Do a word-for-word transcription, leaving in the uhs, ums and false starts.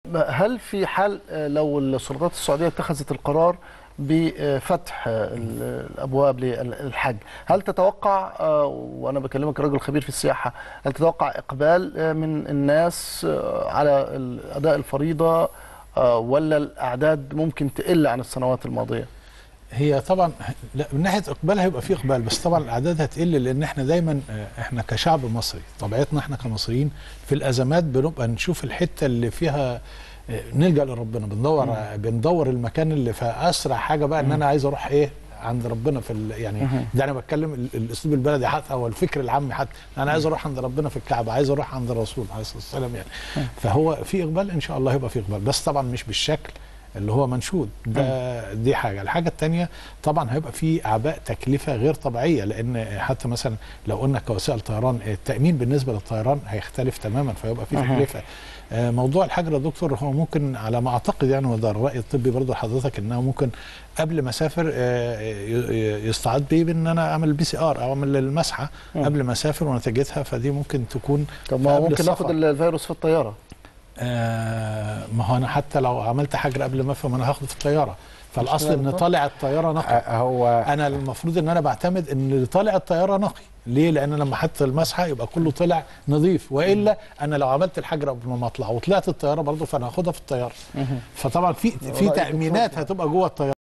هل في حال لو السلطات السعوديه اتخذت القرار بفتح الابواب للحج، هل تتوقع، وانا بكلمك راجل خبير في السياحه، هل تتوقع اقبال من الناس على اداء الفريضه ولا الاعداد ممكن تقل عن السنوات الماضيه؟ هي طبعا لا، من ناحيه اقبال هيبقى في اقبال، بس طبعا الاعداد هتقل، لان احنا دايما احنا كشعب مصري طبيعتنا احنا كمصريين في الازمات بنبقى نشوف الحته اللي فيها نلجأ لربنا، بندور مم. بندور المكان اللي في اسرع حاجه بقى، ان انا عايز اروح ايه عند ربنا في يعني مم. ده انا بتكلم الاسلوب البلدي حتى او الفكر العامي، حتى انا عايز اروح عند ربنا في الكعبه، عايز اروح عند الرسول عليه الصلاه والسلام يعني مم. فهو في اقبال ان شاء الله، هيبقى في اقبال، بس طبعا مش بالشكل اللي هو منشود ده. دي حاجه. الحاجه الثانيه طبعا هيبقى في اعباء تكلفه غير طبيعيه، لان حتى مثلا لو قلنا كوسائل طيران، التامين بالنسبه للطيران هيختلف تماما، فيبقى في تكلفه. موضوع الحجر يا دكتور هو ممكن على ما اعتقد يعني، وده الراي الطبي برضه لحضرتك، انه ممكن قبل ما اسافر يستعاد بيه بان انا اعمل البي سي ار او اعمل المسحه قبل ما اسافر ونتيجتها، فدي ممكن تكون. طب ما ممكن ناخد الفيروس في الطياره؟ آه ما هو انا حتى لو عملت حجر قبل ما افهم انا هاخده في الطياره، فالاصل ان طالع الطياره نقي. هو انا المفروض ان انا بعتمد ان اللي طالع الطياره نقي. ليه؟ لان لما حط المسحه يبقى كله طلع نظيف، والا انا لو عملت الحجر قبل ما اطلع وطلعت الطياره برضه فانا هاخدها في الطياره. فطبعا في في تامينات هتبقى جوه الطياره.